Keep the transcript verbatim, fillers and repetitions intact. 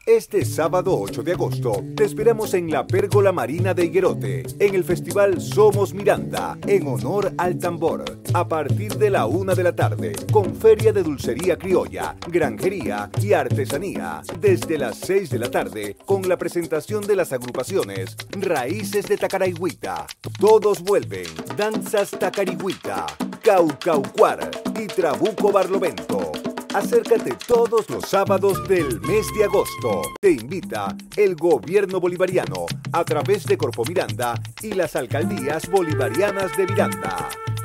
Este sábado ocho de agosto te esperamos en la Pérgola Marina de Higuerote, en el Festival Somos Miranda, en honor al tambor, a partir de la una de la tarde, con feria de dulcería criolla, granjería y artesanía, desde las seis de la tarde, con la presentación de las agrupaciones Raíces de Tacarigüita, Todos Vuelven, Danzas Tacarigüita, Caucaucuar y Trabuco Barlovento. Acércate todos los sábados del mes de agosto. Te invita el Gobierno Bolivariano a través de Corpo Miranda y las Alcaldías Bolivarianas de Miranda.